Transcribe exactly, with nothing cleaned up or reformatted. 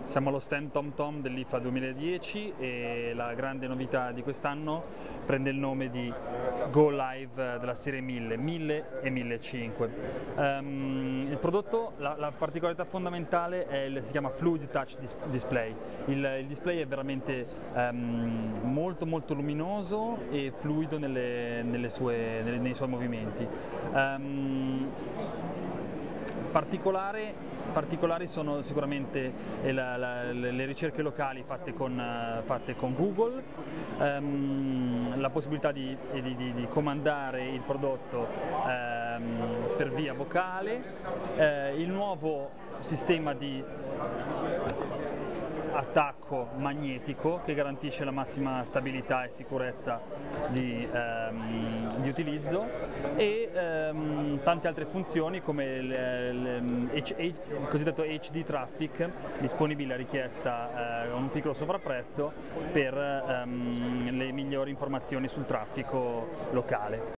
Siamo allo stand TomTom dell'I F A duemiladieci e la grande novità di quest'anno prende il nome di Go Live della serie mille, mille e millecinquecento. Um, il prodotto, la, la particolarità fondamentale è il, si chiama Fluid Touch Display. Il, il display è veramente um, molto molto luminoso e fluido nelle, nelle sue, nelle, nei suoi movimenti. Um, Particolare, particolari sono sicuramente la, la, le ricerche locali fatte con, uh, fatte con Google, um, la possibilità di, di, di, di comandare il prodotto um, per via vocale, uh, il nuovo sistema di attacco magnetico che garantisce la massima stabilità e sicurezza di, ehm, di utilizzo e ehm, tante altre funzioni come il, il, il, il cosiddetto H D Traffic, disponibile a richiesta eh, a un piccolo sovrapprezzo per ehm, le migliori informazioni sul traffico locale.